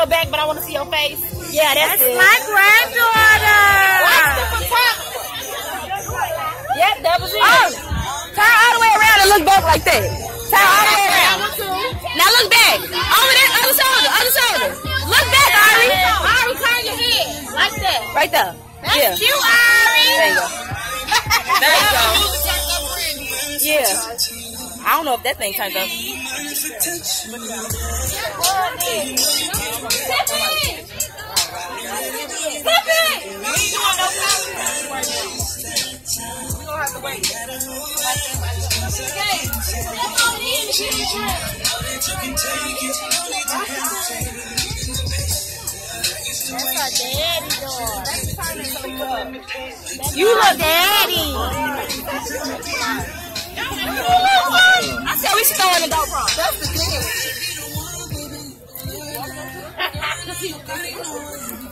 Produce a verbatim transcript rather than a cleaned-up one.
your back, but I want to see your face. Yeah, that's, that's it. my granddaughter. Yep, that was it. Oh, turn all the way around and look back like that. Turn all the way around. Now look back. Over there, other shoulder, other shoulder. Look back, Ari. Ari, turn your head like that. Right there. That's yeah. cute, Ari. There you go. There you go. Yeah. I don't know if that thing turned up. You look daddy. I said we should throw in the GoPro. That's the thing.